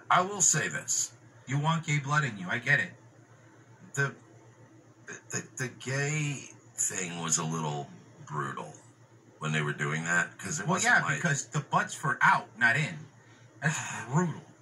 I will say this. You want gay blood in you. I get it. The gay thing was a little brutal when they were doing that because it wasn't because the butt's for out, not in. That's brutal.